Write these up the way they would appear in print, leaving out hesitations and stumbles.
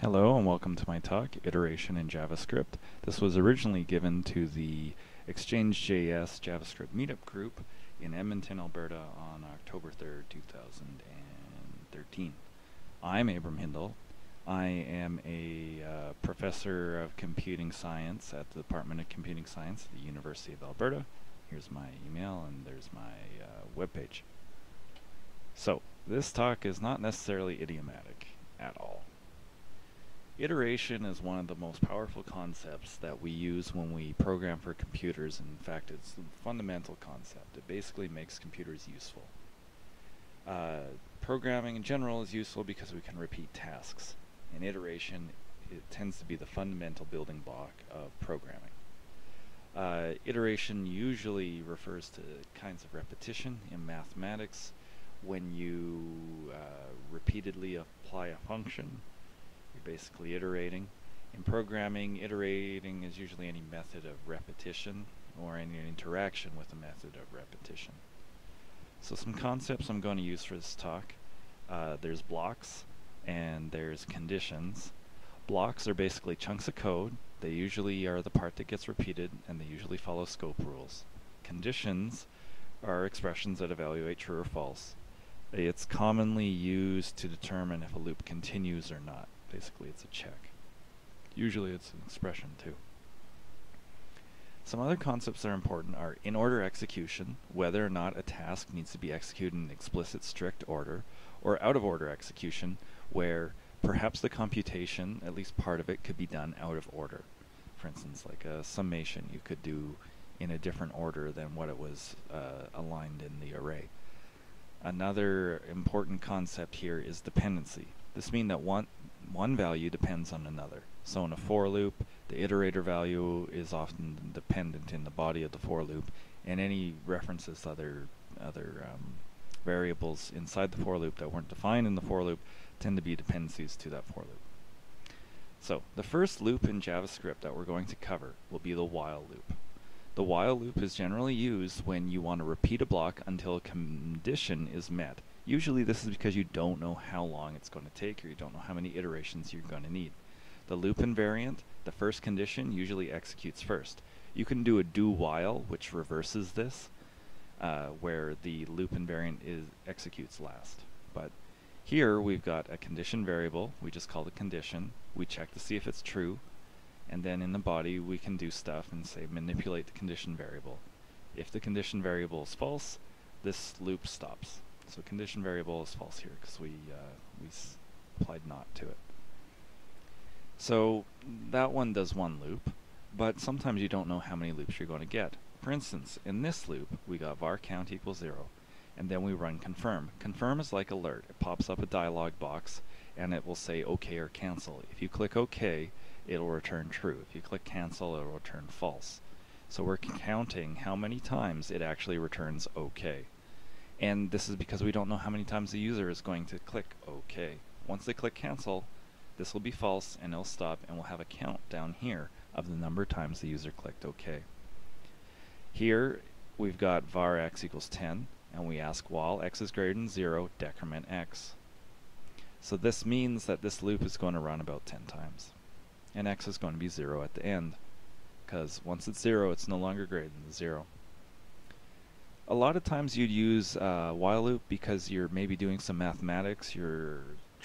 Hello and welcome to my talk, Iteration in JavaScript. This was originally given to the Exchange.js JavaScript meetup group in Edmonton, Alberta on October 3rd, 2013. I'm Abram Hindle. I am a professor of computing science at the Department of Computing Science at the University of Alberta. Here's my email and there's my webpage. So, this talk is not necessarily idiomatic at all. Iteration is one of the most powerful concepts that we use when we program for computers. In fact, it's a fundamental concept. It basically makes computers useful. Programming in general is useful because we can repeat tasks. And iteration, it tends to be the fundamental building block of programming. Iteration usually refers to kinds of repetition in mathematics. When you repeatedly apply a function, you're basically iterating. In programming, iterating is usually any method of repetition or any interaction with a method of repetition. So some concepts I'm going to use for this talk. There's blocks and there's conditions. Blocks are basically chunks of code. They usually are the part that gets repeated and they usually follow scope rules. Conditions are expressions that evaluate true or false. It's commonly used to determine if a loop continues or not. Basically, it's a check. Usually it's an expression too. Some other concepts that are important are in-order execution, whether or not a task needs to be executed in explicit strict order, or out-of-order execution, where perhaps the computation, at least part of it, could be done out of order. For instance, like a summation you could do in a different order than what it was aligned in the array. Another important concept here is dependency. This means that one value depends on another. So in a for loop, the iterator value is often dependent in the body of the for loop, and any references to other variables inside the for loop that weren't defined in the for loop tend to be dependencies to that for loop. So the first loop in JavaScript that we're going to cover will be the while loop. The while loop is generally used when you want to repeat a block until a condition is met. Usually this is because you don't know how long it's going to take or you don't know how many iterations you're going to need. The loop invariant, the first condition, usually executes first. You can do a do while, which reverses this, where the loop invariant executes last. But here we've got a condition variable, we just call it condition, we check to see if it's true, and then in the body we can do stuff and say manipulate the condition variable. If the condition variable is false, this loop stops. So condition variable is false here because we applied not to it. So that one does one loop, but sometimes you don't know how many loops you're going to get. For instance, in this loop, we got var count equals 0, and then we run confirm. Confirm is like alert. It pops up a dialog box, and it will say OK or cancel. If you click OK, it'll return true. If you click cancel, it'll return false. So we're counting how many times it actually returns OK. And this is because we don't know how many times the user is going to click OK. Once they click cancel, this will be false and it'll stop, and we'll have a count down here of the number of times the user clicked OK. Here we've got var x equals 10, and we ask while x is greater than 0, decrement x. So this means that this loop is going to run about 10 times. And x is going to be 0 at the end, because once it's 0, it's no longer greater than 0. A lot of times you'd use while loop because you're maybe doing some mathematics, you're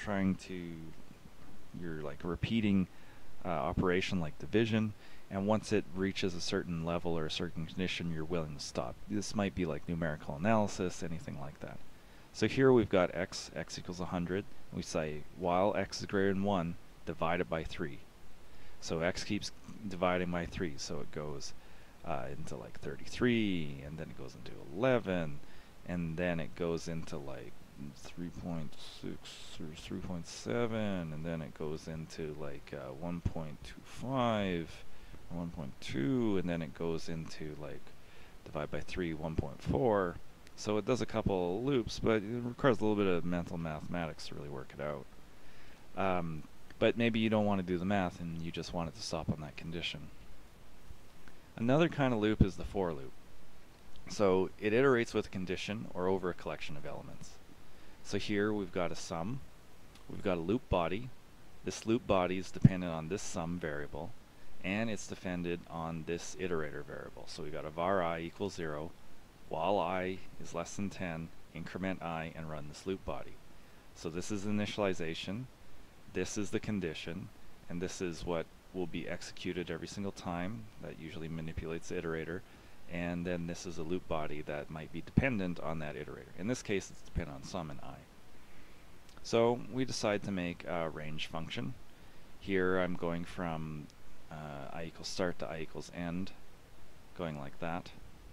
like repeating operation like division, and once it reaches a certain level or a certain condition, you're willing to stop. This might be like numerical analysis, anything like that. So here we've got x equals 100, and we say while x is greater than 1, divided by 3. So x keeps dividing by 3, so it goes into like 33, and then it goes into 11, and then it goes into like 3.6 or 3.7, and then it goes into like 1.25 or 1.2, and then it goes into like divide by 3, 1.4. So it does a couple loops, but it requires a little bit of mental mathematics to really work it out. But maybe you don't want to do the math and you just want it to stop on that condition. Another kind of loop is the for loop. So it iterates with a condition or over a collection of elements. So here we've got a sum, we've got a loop body, This loop body is dependent on this sum variable, and it's dependent on this iterator variable. So we got a var I equals 0, while I is less than 10, increment I, and run this loop body. So this is initialization, this is the condition, and this is what will be executed every single time. That usually manipulates the iterator. And then this is a loop body that might be dependent on that iterator. In this case, it's dependent on sum and I. So we decide to make a range function. Here I'm going from I equals start to I equals end, going like that.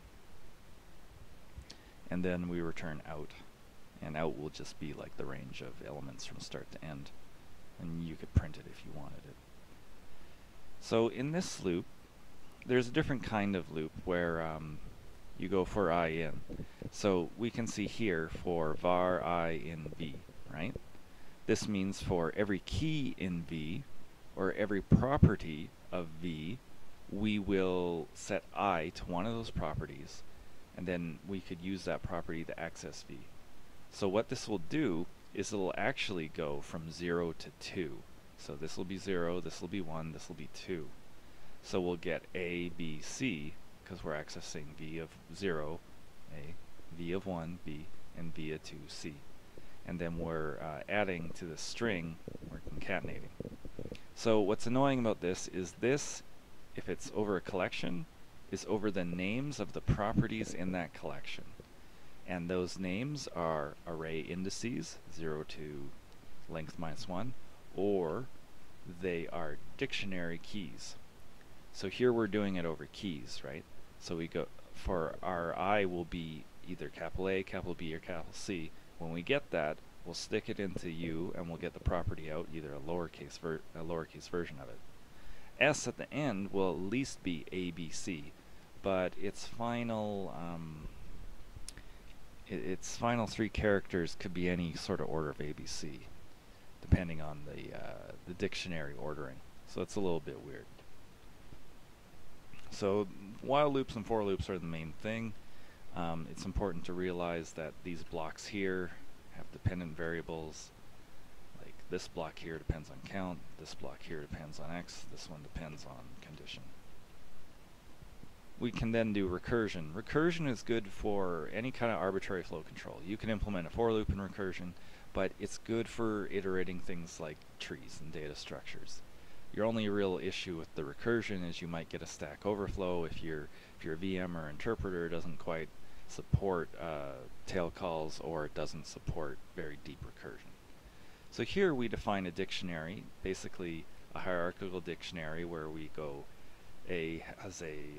And then we return out. And out will just be like the range of elements from start to end. And you could print it if you wanted it. So in this loop, there's a different kind of loop where you go for I in. So we can see here for var I in V, right? This means for every key in V, or every property of V, we will set I to one of those properties, and then we could use that property to access V. So what this will do is it'll actually go from 0 to 2. So this will be 0, this will be 1, this will be 2. So we'll get A, B, C, because we're accessing V of 0, A, V of 1, B, and V of 2, C. And then we're adding to the string, we're concatenating. So what's annoying about this is this, if it's over a collection, is over the names of the properties in that collection. And those names are array indices, 0 to length minus 1, or they are dictionary keys. So here we're doing it over keys, right? So we go for our I will be either capital A, capital B, or capital C. When we get that, we'll stick it into U and we'll get the property out, either a lowercase version of it. S at the end will at least be A, B, C, but its final three characters could be any sort of order of A, B, C, depending on the dictionary ordering. So it's a little bit weird. So while loops and for loops are the main thing. It's important to realize that these blocks here have dependent variables. Like this block here depends on count, this block here depends on x, this one depends on condition. We can then do recursion. Recursion is good for any kind of arbitrary flow control. You can implement a for loop in recursion, but it's good for iterating things like trees and data structures. Your only real issue with the recursion is you might get a Stack Overflow if your VM or interpreter doesn't quite support tail calls, or it doesn't support very deep recursion. So here we define a dictionary, basically a hierarchical dictionary where we go A has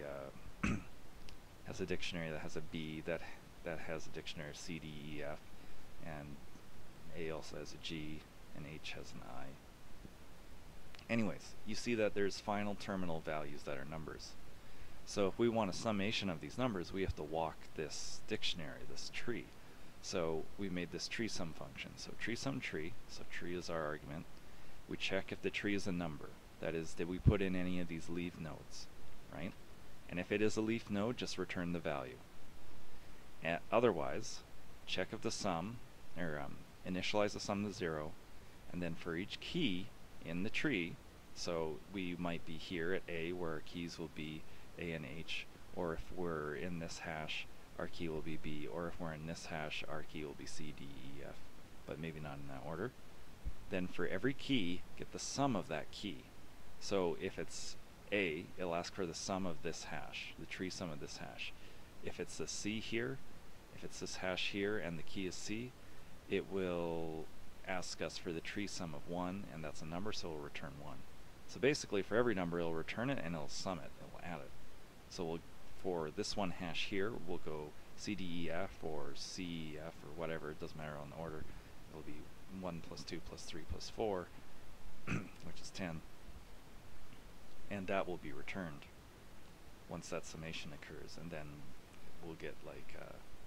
a dictionary that has a B that has a dictionary of C, D, E, F, and A also has a G, and H has an I. Anyways, you see that there's final terminal values that are numbers. So if we want a summation of these numbers, we have to walk this dictionary, this tree. So we made this tree sum function. So tree sum tree, so tree is our argument. We check if the tree is a number. That is, did we put in any of these leaf nodes, right? And if it is a leaf node, just return the value. Otherwise, check if the sum, or initialize the sum to 0, and then for each key in the tree, so we might be here at A where our keys will be A and H, or if we're in this hash, our key will be B, or if we're in this hash, our key will be C, D, E, F, but maybe not in that order. Then for every key, get the sum of that key. So if it's A, it'll ask for the sum of this hash, the tree sum of this hash. If it's a C here, if it's this hash here and the key is C, it will ask us for the tree sum of 1, and that's a number, so we'll return 1. So basically for every number it'll return it and it'll sum it, it'll add it. So for this one hash here, we'll go C, D, E, F, or C, F, or whatever, it doesn't matter on the order. It'll be 1 plus 2 plus 3 plus 4, which is 10. And that will be returned once that summation occurs, and then we'll get like,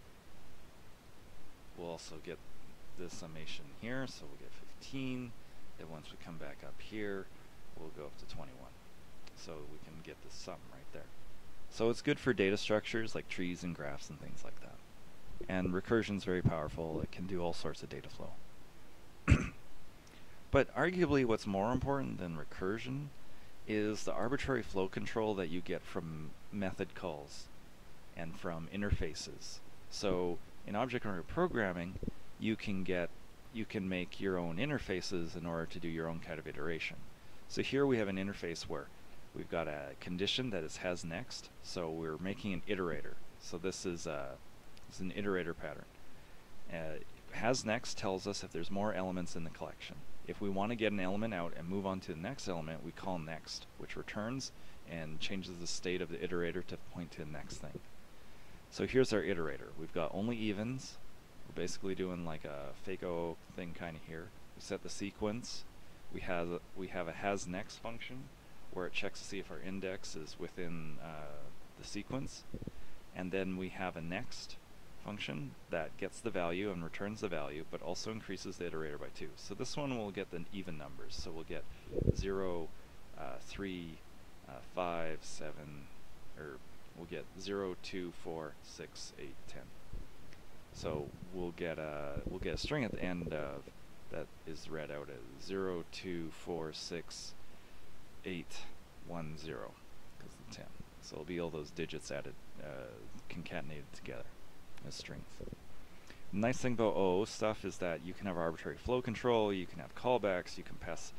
we'll also get this summation here, so we'll get 15. Then once we come back up here, we'll go up to 21. So we can get the sum right there. So it's good for data structures like trees and graphs and things like that. And recursion is very powerful. It can do all sorts of data flow. But arguably what's more important than recursion is the arbitrary flow control that you get from method calls and from interfaces. So in object-oriented programming, you can make your own interfaces in order to do your own kind of iteration. So here we have an interface where we've got a condition that is has next, so we're making an iterator. So this is an iterator pattern. Has next tells us if there's more elements in the collection. If we want to get an element out and move on to the next element, we call next, which returns and changes the state of the iterator to point to the next thing. So here's our iterator. We've got only evens. We're basically doing like a fake-o thing kind of here. We set the sequence. We have a has next function where it checks to see if our index is within the sequence. And then we have a next function that gets the value and returns the value, but also increases the iterator by 2. So this one will get the even numbers. So we'll get 0, 3, 5, 7, or we'll get 0, 2, 4, 6, 8, 10. So we'll get a string at the end of that is read out as 0, 2, 4, 6, 8, 1, 0, because of 10. So it'll be all those digits added, concatenated together as strings. The nice thing about O stuff is that you can have arbitrary flow control, you can have callbacks, you can pass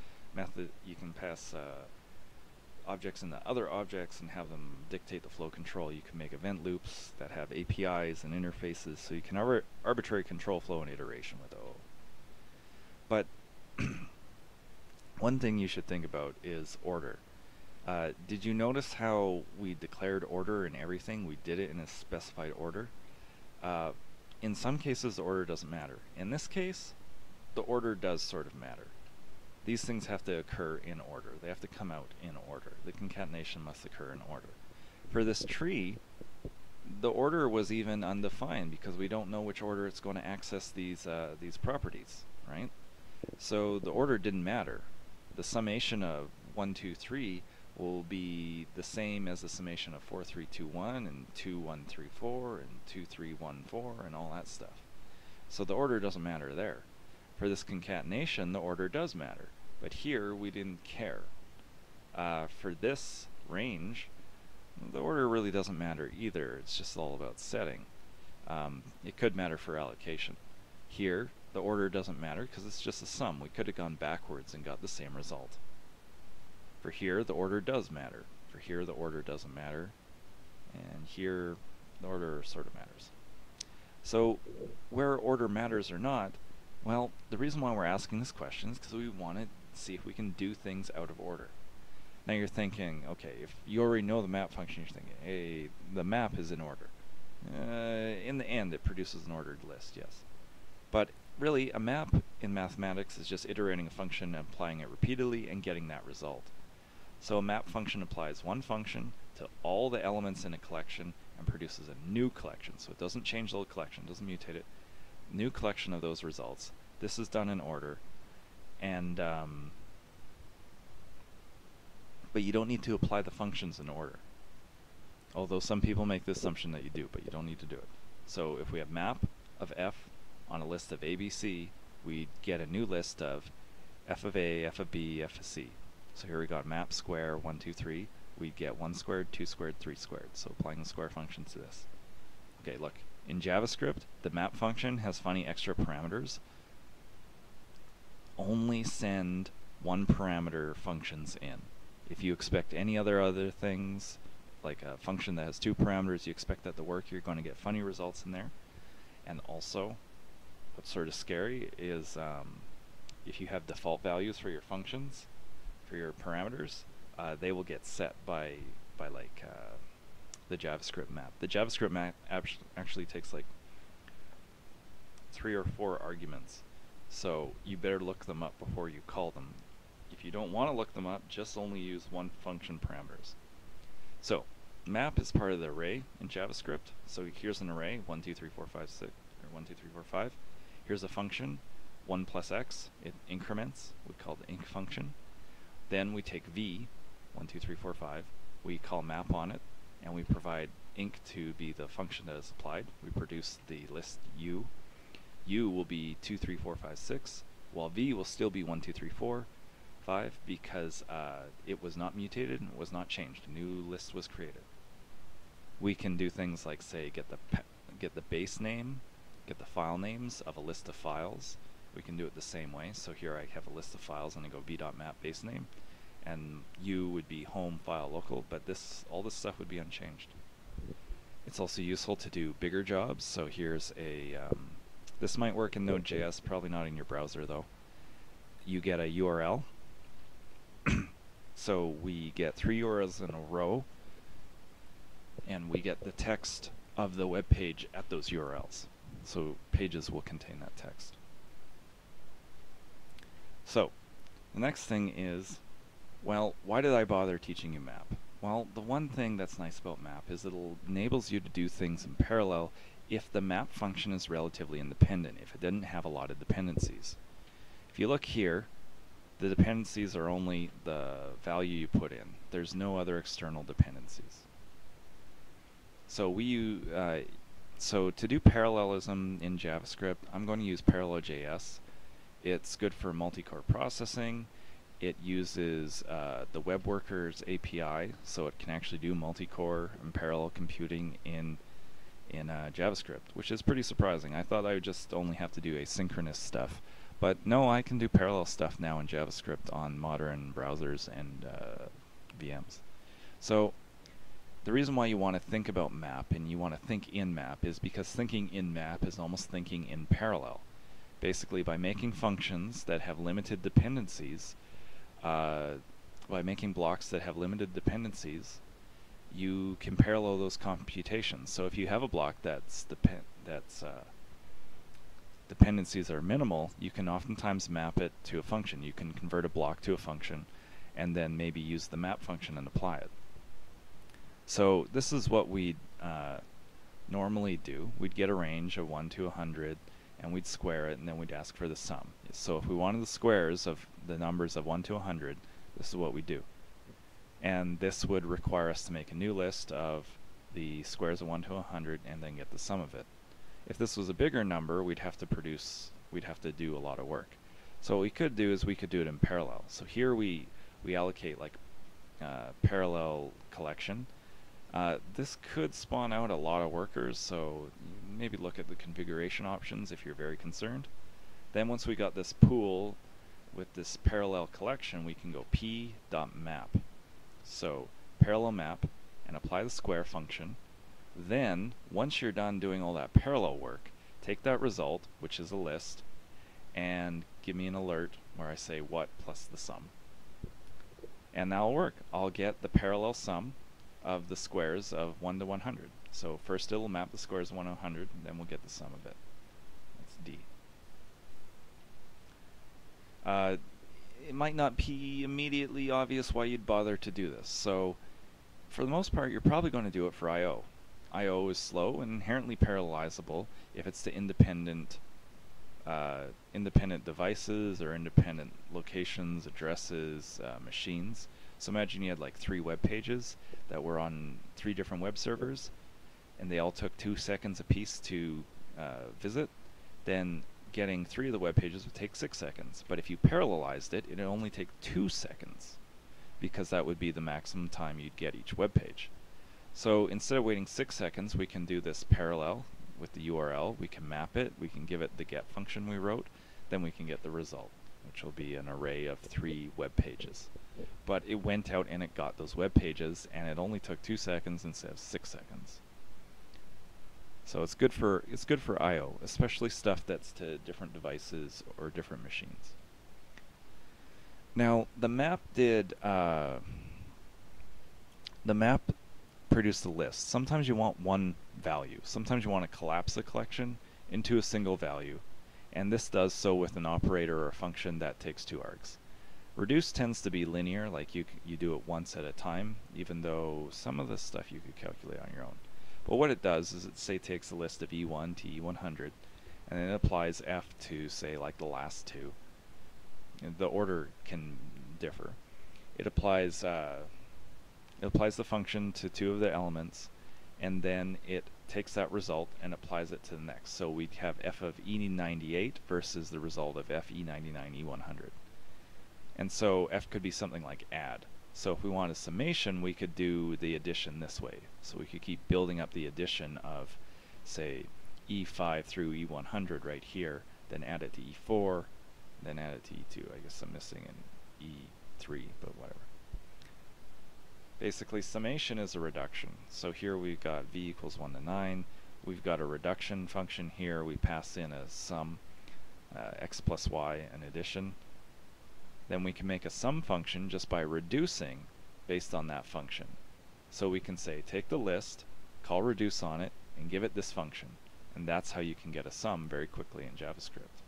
objects into other objects and have them dictate the flow control. You can make event loops that have APIs and interfaces, so you can arbitrary control flow and iteration with O. But one thing you should think about is order. Did you notice how we declared order in everything? We did it in a specified order. In some cases, the order doesn't matter. In this case, the order does sort of matter. These things have to occur in order. They have to come out in order. The concatenation must occur in order. For this tree, the order was even undefined because we don't know which order it's going to access these properties, right? So the order didn't matter. The summation of 1, 2, 3 will be the same as the summation of 4, 3, 2, 1 and 2, 1, 3, 4 and 2, 3, 1, 4 and all that stuff. So the order doesn't matter there. For this concatenation, the order does matter. But here, we didn't care. For this range, the order really doesn't matter either. It's just all about setting. It could matter for allocation. Here, the order doesn't matter because it's just a sum. We could have gone backwards and got the same result. For here, the order does matter. For here, the order doesn't matter. And here, the order sort of matters. So, where order matters or not, well, the reason why we're asking this question is because we want to see if we can do things out of order. Now you're thinking, okay, if you already know the map function, you're thinking, hey, the map is in order. In the end, it produces an ordered list, yes. But really, a map in mathematics is just iterating a function, applying it repeatedly, and getting that result. So a map function applies one function to all the elements in a collection and produces a new collection. So it doesn't change the old collection, doesn't mutate it. New collection of those results. This is done in order. And but you don't need to apply the functions in order. Although some people make the assumption that you do, but you don't need to do it. So if we have map of f on a list of ABC, we get a new list of f of a, f of b, f of c. So here we got map square 1, 2, 3. We get 1 squared, 2 squared, 3 squared. So applying the square function to this. Okay, look. In JavaScript, the map function has funny extra parameters. Only send one parameter functions in. If you expect any other things, like a function that has 2 parameters, you expect that to work, you're going to get funny results in there. And also, what's sort of scary is if you have default values for your functions, for your parameters, they will get set by like the JavaScript map. The JavaScript map actually takes like 3 or 4 arguments, so you better look them up before you call them. If you don't want to look them up, just only use one function parameters. So map is part of the array in JavaScript. So here's an array 1, 2, 3, 4, 5, 6, or 1, 2, 3, 4, 5. Here's a function 1 plus x. It increments. We call the inc function. Then we take v 1, 2, 3, 4, 5. We call map on it, and we provide inc to be the function that is applied. We produce the list u. U will be 2, 3, 4, 5, 6. while v will still be 1, 2, 3, 4, 5 because it was not mutated and was not changed. A new list was created. We can do things like, say, get the base name, get the file names of a list of files. We can do it the same way. So here I have a list of files and I go v.map base name, and u would be home file local, but all this stuff would be unchanged. It's also useful to do bigger jobs. So here's a this might work in Node.js, probably not in your browser though. You get a URL. So we get 3 URLs in a row, and we get the text of the web page at those URLs. So pages will contain that text. So the next thing is, well, why did I bother teaching you map? Well, the one thing that's nice about map is it enables you to do things in parallel if the map function is relatively independent, if it didn't have a lot of dependencies. If you look here, the dependencies are only the value you put in. There's no other external dependencies. So so to do parallelism in JavaScript, I'm going to use Parallel.js. It's good for multi-core processing. It uses the web workers API, so it can actually do multi-core and parallel computing in JavaScript, which is pretty surprising. I thought I would just only have to do asynchronous stuff. But no, I can do parallel stuff now in JavaScript on modern browsers and VMs. So the reason why you want to think about map and you want to think in map is because thinking in map is almost thinking in parallel. Basically, by making functions that have limited dependencies, by making blocks that have limited dependencies, you can parallel those computations. So if you have a block that's dependencies are minimal, you can oftentimes map it to a function. You can convert a block to a function and then maybe use the map function and apply it. So this is what we'd normally do. We'd get a range of 1 to 100 and we'd square it, and then we'd ask for the sum. So if we wanted the squares of the numbers of 1 to 100, this is what we do. And this would require us to make a new list of the squares of 1 to 100 and then get the sum of it. If this was a bigger number, we'd have to do a lot of work. So what we could do is we could do it in parallel. So here we allocate like parallel collection. This could spawn out a lot of workers, so maybe look at the configuration options if you're very concerned. Then once we got this pool with this parallel collection, we can go p.map. So parallel map and apply the square function. Then, once you're done doing all that parallel work, take that result, which is a list, and give me an alert where I say what plus the sum. And that'll work. I'll get the parallel sum of the squares of 1 to 100. So first it'll map the squares of 1 to 100, then we'll get the sum of it. That's D. It might not be immediately obvious why you'd bother to do this. So for the most part, you're probably going to do it for I/O. I/O is slow and inherently parallelizable if it's to independent devices or independent locations, addresses, machines. So imagine you had like 3 web pages that were on 3 different web servers, and they all took 2 seconds apiece to visit. Then getting 3 of the web pages would take 6 seconds. But if you parallelized it, it'd only take 2 seconds, because that would be the maximum time you'd get each web page. So instead of waiting 6 seconds, we can do this parallel with the URL. We can map it, we can give it the get function we wrote, then we can get the result, which will be an array of 3 web pages. But it went out and it got those web pages, and it only took 2 seconds instead of 6 seconds. So it's good for I/O, especially stuff that's to different devices or different machines. Now the map produced the list. Sometimes you want one value. Sometimes you want to collapse the collection into a single value, and this does so with an operator or a function that takes 2 args. Reduce tends to be linear, like you do it once at a time, even though some of this stuff you could calculate on your own. But what it does is it takes a list of E1 to E100, and then it applies F to, say, like the last 2. And the order can differ. It applies the function to 2 of the elements, and then it takes that result and applies it to the next. So we have f of E98 versus the result of FE99 E100. And so f could be something like add. So if we want a summation, we could do the addition this way. So we could keep building up the addition of, say, E5 through E100 right here, then add it to E4, then add it to E2. I guess I'm missing an E3, but whatever. Basically, summation is a reduction. So here we've got v equals 1 to 9. We've got a reduction function here. We pass in a sum, x plus y, an addition. Then we can make a sum function just by reducing based on that function. So we can say, take the list, call reduce on it, and give it this function. And that's how you can get a sum very quickly in JavaScript.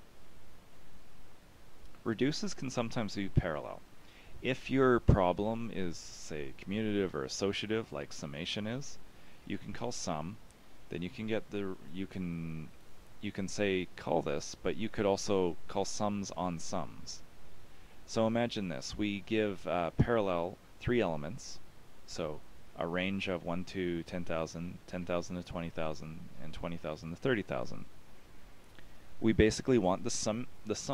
Reduces can sometimes be parallel. If your problem is, say, commutative or associative, like summation is, you can call sum. Then you can get the you can say call this, but you could also call sums on sums. So imagine this: we give parallel 3 elements, so a range of 1 to 10,000, 10,000 to 20,000, and 20,000 to 30,000. We basically want the sum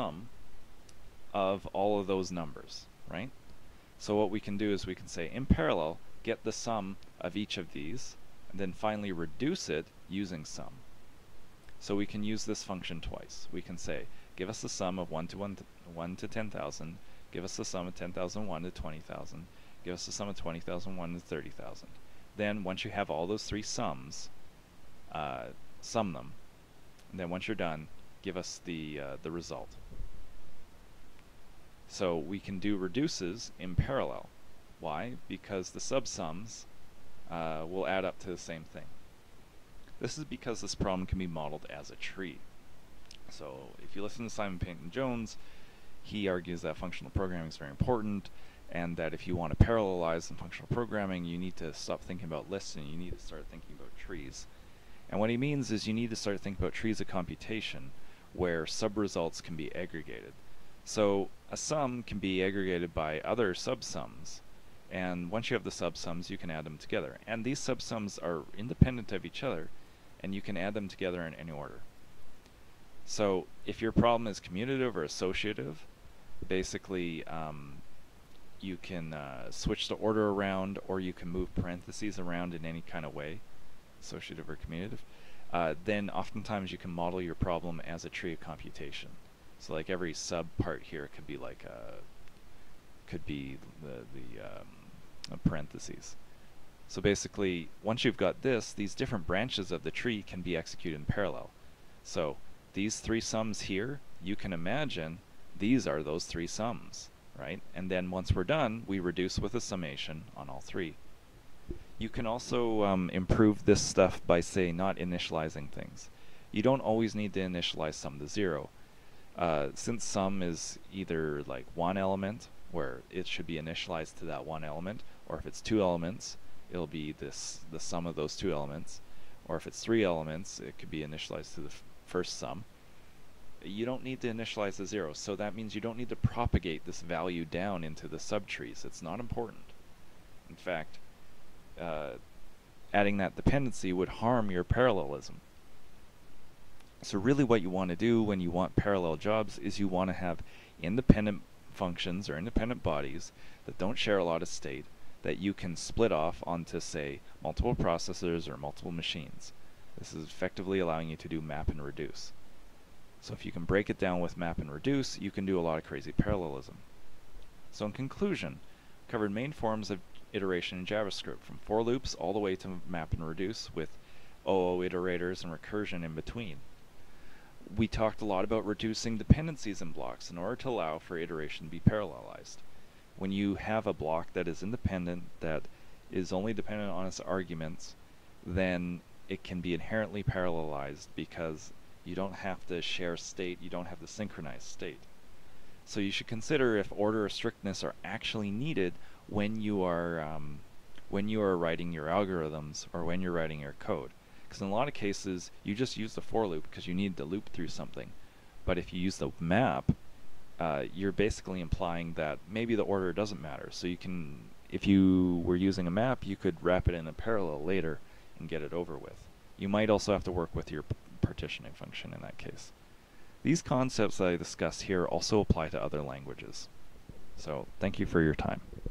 of all of those numbers, right? So what we can do is we can say in parallel, get the sum of each of these, and then finally reduce it using sum. So we can use this function twice. We can say, give us the sum of 1 to 10,000, give us the sum of 10,001 to 20,000, give us the sum of 20,001 to 30,000. Then once you have all those 3 sums, sum them. And then once you're done, give us the result. So we can do reduces in parallel. Why? Because the subsums will add up to the same thing. This is because this problem can be modeled as a tree. So if you listen to Simon Peyton Jones, he argues that functional programming is very important, and that if you want to parallelize in functional programming, you need to stop thinking about lists and you need to start thinking about trees. And what he means is you need to start thinking about trees of computation where subresults can be aggregated. So a sum can be aggregated by other subsums, and once you have the subsums, you can add them together. And these subsums are independent of each other, and you can add them together in any order. So if your problem is commutative or associative, basically you can switch the order around, or you can move parentheses around in any kind of way, associative or commutative. Then oftentimes you can model your problem as a tree of computation. So like every sub part here could be like the parentheses. So basically, once you've got this, these different branches of the tree can be executed in parallel. So these 3 sums here, you can imagine these are those 3 sums, right? And then once we're done, we reduce with a summation on all 3. You can also improve this stuff by, say, not initializing things. You don't always need to initialize sum to 0. Since sum is either like 1 element, where it should be initialized to that 1 element, or if it's 2 elements, it'll be the sum of those 2 elements, or if it's 3 elements, it could be initialized to the first sum. You don't need to initialize the 0, so that means you don't need to propagate this value down into the subtrees. It's not important. In fact, adding that dependency would harm your parallelism. So really what you want to do when you want parallel jobs is you want to have independent functions or independent bodies that don't share a lot of state that you can split off onto, say, multiple processors or multiple machines. This is effectively allowing you to do map and reduce. So if you can break it down with map and reduce, you can do a lot of crazy parallelism. So in conclusion, covered main forms of iteration in JavaScript, from for loops all the way to map and reduce with OO iterators and recursion in between. We talked a lot about reducing dependencies in blocks in order to allow for iteration to be parallelized. When you have a block that is independent, that is only dependent on its arguments, then it can be inherently parallelized because you don't have to share state, you don't have to synchronize state. So you should consider if order or strictness are actually needed when you are writing your algorithms or when you're writing your code. Because in a lot of cases, you just use the for loop because you need to loop through something. But if you use the map, you're basically implying that maybe the order doesn't matter. So you can, if you were using a map, you could wrap it in a parallel later and get it over with. You might also have to work with your partitioning function in that case. These concepts that I discussed here also apply to other languages. So thank you for your time.